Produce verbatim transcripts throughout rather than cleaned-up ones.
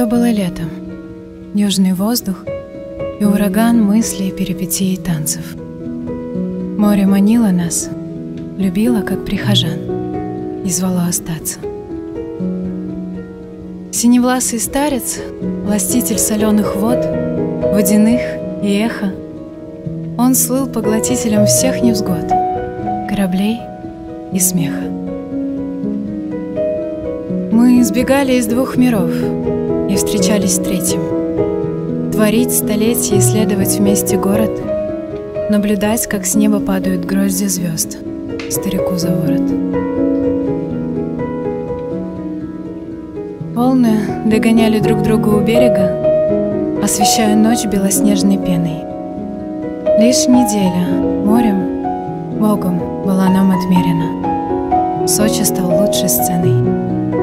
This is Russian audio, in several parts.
было лето, южный воздух и ураган мыслей, перипетий и танцев. Море манило нас, любило, как прихожан, и звало остаться. Синевласый старец, властитель соленых вод, водяных и эха, он слыл поглотителем всех невзгод, кораблей и смеха. Мы избегали из двух миров и встречались в третьем. Творить столетия, исследовать вместе город, наблюдать, как с неба падают грозди звезд старику за ворот. Волны догоняли друг друга у берега, освещая ночь белоснежной пеной. Лишь неделя морем, Богом была нам отмерена. Сочи стал лучшей сценой.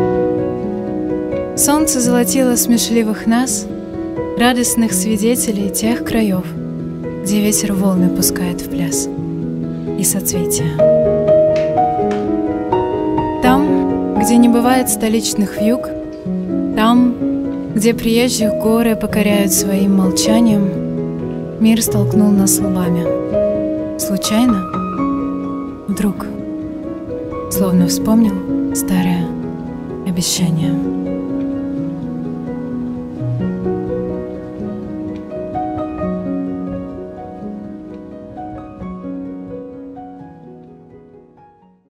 Солнце золотило смешливых нас, радостных свидетелей тех краев, где ветер волны пускает в пляс и соцветия. Там, где не бывает столичных вьюг, там, где приезжих горы покоряют своим молчанием, мир столкнул нас лбами. Случайно? Вдруг, словно вспомнил старое обещание.